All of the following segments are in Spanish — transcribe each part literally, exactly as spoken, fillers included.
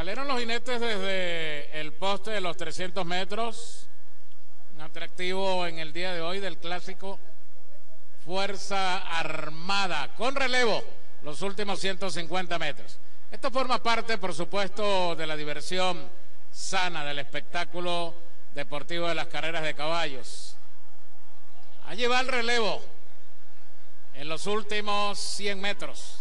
Salieron los jinetes desde el poste de los trescientos metros. Un atractivo en el día de hoy del clásico Fuerza Armada. Con relevo, los últimos ciento cincuenta metros. Esto forma parte, por supuesto, de la diversión sana, del espectáculo deportivo de las carreras de caballos. Allí va el relevo en los últimos cien metros.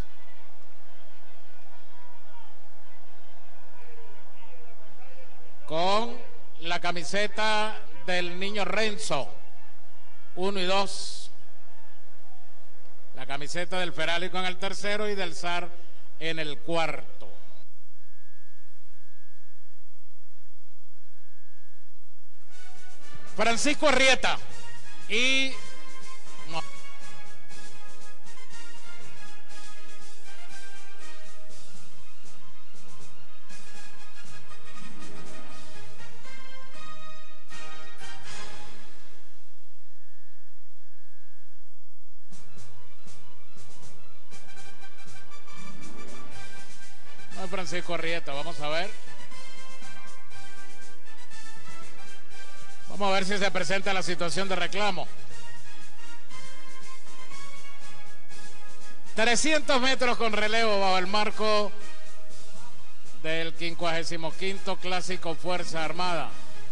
Con la camiseta del niño Renzo, uno y dos. La camiseta del Ferálico en el tercero y del Zar en el cuarto. Francisco Arrieta y Francisco Arrieta, vamos a ver. Vamos a ver si se presenta la situación de reclamo. trescientos metros con relevo bajo el marco del quincuagésimo quinto Clásico Fuerza Armada.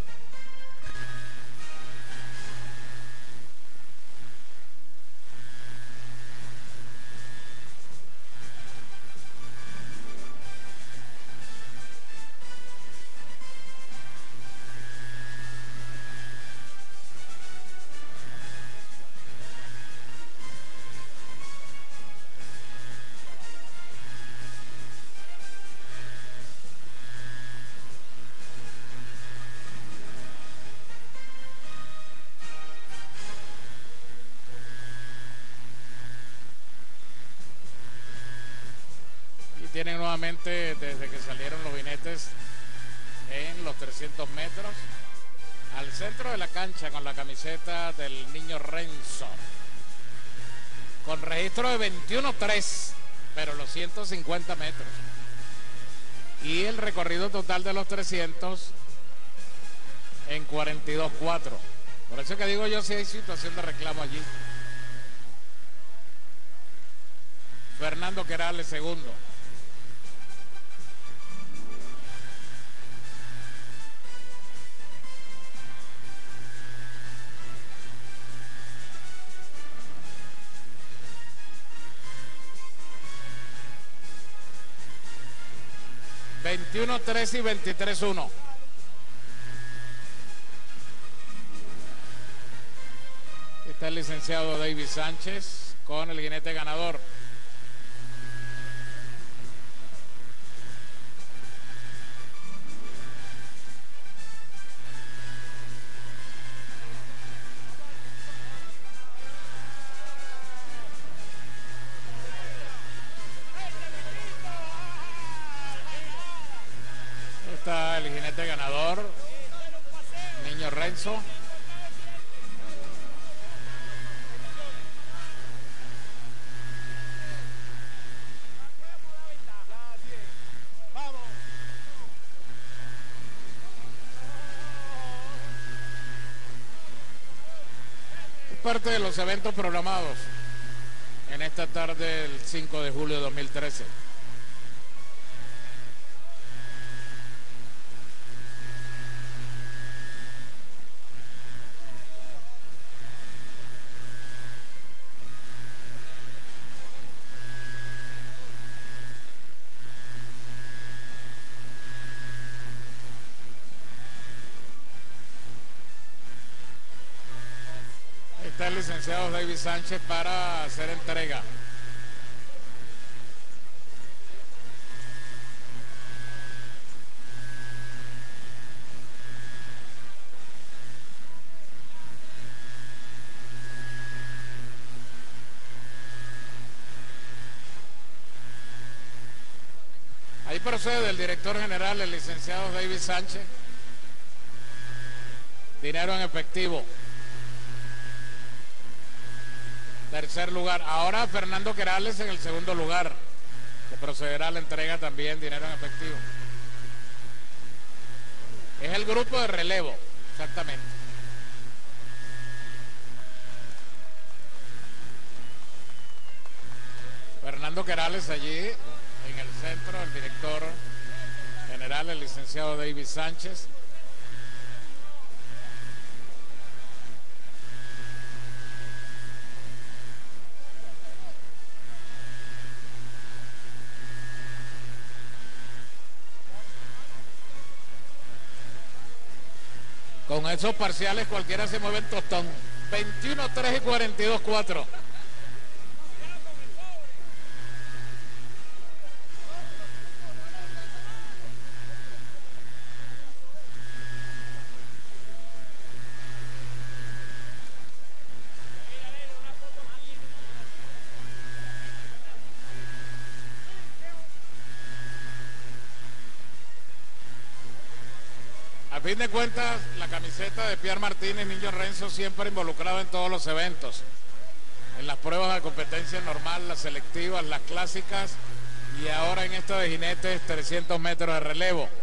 Tienen nuevamente, desde que salieron los jinetes en los trescientos metros, al centro de la cancha con la camiseta del niño Renzo, con registro de veintiuno tres, pero los ciento cincuenta metros y el recorrido total de los trescientos en cuarenta y dos cuatro. Por eso que digo yo, si hay situación de reclamo allí. Fernando Querales segundo. veintiuno tres y veintitrés uno. Está el licenciado David Sánchez con el jinete ganador. Está el jinete ganador, niño Renzo. Es parte de los eventos programados en esta tarde del cinco de julio de dos mil trece. Está el licenciado David Sánchez para hacer entrega. Ahí procede el director general, el licenciado David Sánchez. Dinero en efectivo. Tercer lugar. Ahora Fernando Querales en el segundo lugar. Se procederá a la entrega también, dinero en efectivo. Es el grupo de relevo, exactamente. Fernando Querales allí en el centro, el director general, el licenciado David Sánchez. Con esos parciales cualquiera se mueve en tostón. veintiuno tres y cuarenta y dos cuatro. A fin de cuentas, la camiseta de Pierre Martínez, Niño Renzo, siempre involucrado en todos los eventos. En las pruebas de competencia normal, las selectivas, las clásicas y ahora en esta de jinetes trescientos metros de relevo.